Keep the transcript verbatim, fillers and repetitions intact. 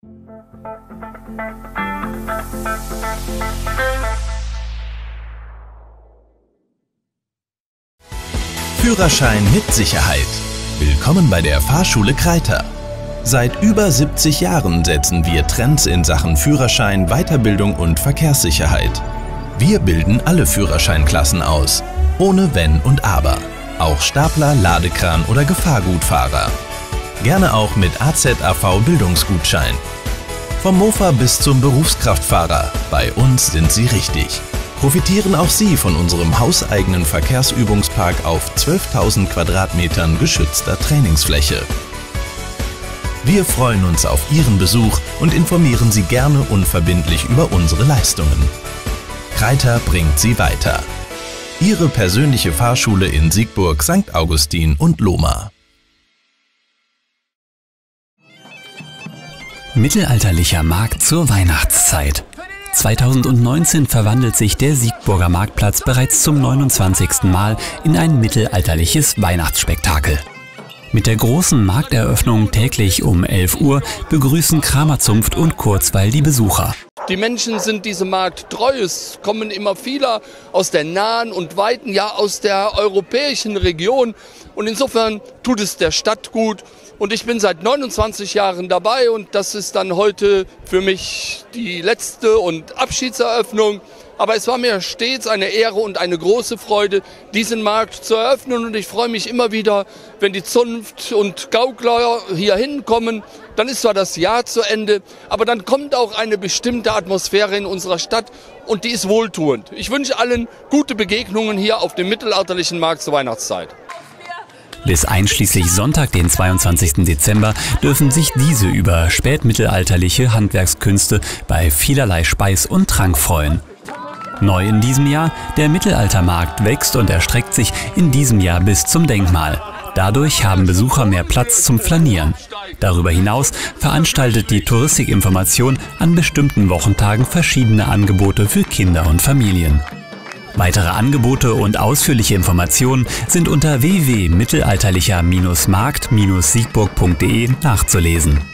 Führerschein mit Sicherheit. Willkommen bei der Fahrschule Kreiter. Seit über siebzig Jahren setzen wir Trends in Sachen Führerschein, Weiterbildung und Verkehrssicherheit. Wir bilden alle Führerscheinklassen aus, ohne Wenn und Aber. Auch Stapler, Ladekran oder Gefahrgutfahrer. Gerne auch mit A Z A V-Bildungsgutschein. Vom Mofa bis zum Berufskraftfahrer, bei uns sind Sie richtig. Profitieren auch Sie von unserem hauseigenen Verkehrsübungspark auf zwölftausend Quadratmetern geschützter Trainingsfläche. Wir freuen uns auf Ihren Besuch und informieren Sie gerne unverbindlich über unsere Leistungen. Kreiter bringt Sie weiter. Ihre persönliche Fahrschule in Siegburg, Sankt Augustin und Lohmar. Mittelalterlicher Markt zur Weihnachtszeit. zweitausendneunzehn verwandelt sich der Siegburger Marktplatz bereits zum neunundzwanzigsten Mal in ein mittelalterliches Weihnachtsspektakel. Mit der großen Markteröffnung täglich um elf Uhr begrüßen Kramerzunft und Kurzweil die Besucher. Die Menschen sind diesem Markt treu. Es kommen immer viele aus der nahen und weiten, ja aus der europäischen Region. Und insofern tut es der Stadt gut. Und ich bin seit neunundzwanzig Jahren dabei und das ist dann heute für mich die letzte und Abschiedseröffnung. Aber es war mir stets eine Ehre und eine große Freude, diesen Markt zu eröffnen. Und ich freue mich immer wieder, wenn die Zunft und Gaukler hier hinkommen. Dann ist zwar das Jahr zu Ende, aber dann kommt auch eine bestimmte Atmosphäre in unserer Stadt und die ist wohltuend. Ich wünsche allen gute Begegnungen hier auf dem mittelalterlichen Markt zur Weihnachtszeit. Bis einschließlich Sonntag, den zweiundzwanzigsten Dezember, dürfen sich diese über spätmittelalterliche Handwerkskünste bei vielerlei Speis und Trank freuen. Neu in diesem Jahr, der Mittelaltermarkt wächst und erstreckt sich in diesem Jahr bis zum Denkmal. Dadurch haben Besucher mehr Platz zum Flanieren. Darüber hinaus veranstaltet die Touristikinformation an bestimmten Wochentagen verschiedene Angebote für Kinder und Familien. Weitere Angebote und ausführliche Informationen sind unter w w w punkt mittelalterlicher Markt Siegburg punkt de nachzulesen.